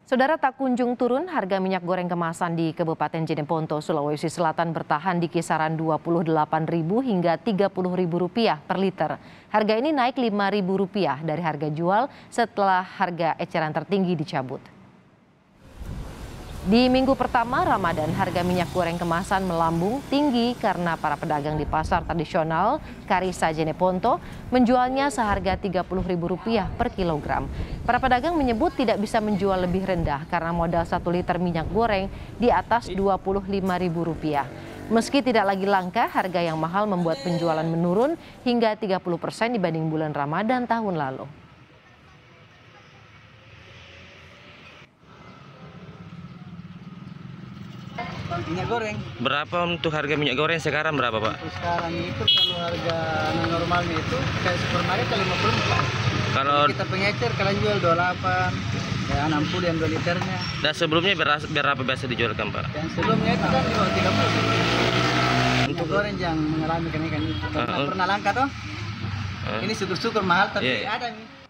Saudara, tak kunjung turun, harga minyak goreng kemasan di Kabupaten Jeneponto, Sulawesi Selatan bertahan di kisaran Rp28.000 hingga Rp30.000 per liter. Harga ini naik Rp5.000 dari harga jual setelah harga eceran tertinggi dicabut. Di minggu pertama Ramadan, harga minyak goreng kemasan melambung tinggi karena para pedagang di pasar tradisional Karisa Jeneponto menjualnya seharga Rp30.000 per kilogram. Para pedagang menyebut tidak bisa menjual lebih rendah karena modal 1 liter minyak goreng di atas Rp25.000. Meski tidak lagi langka, harga yang mahal membuat penjualan menurun hingga 30% dibanding bulan Ramadan tahun lalu. Minyak goreng. Berapa untuk harga minyak goreng sekarang berapa, Pak? Untuk sekarang itu kalau harga normalnya itu kayak supermarket ke 50. Kalau kita pengecer kalian jual 28, ya 60 yang 2 liternya. dan sebelumnya berapa biasa dijualkan, Pak? Yang sebelumnya itu kan jual 30. Minyak goreng yang mengalami kenaikan itu. Pernah langka toh? Ini syukur-syukur mahal tapi ada nih.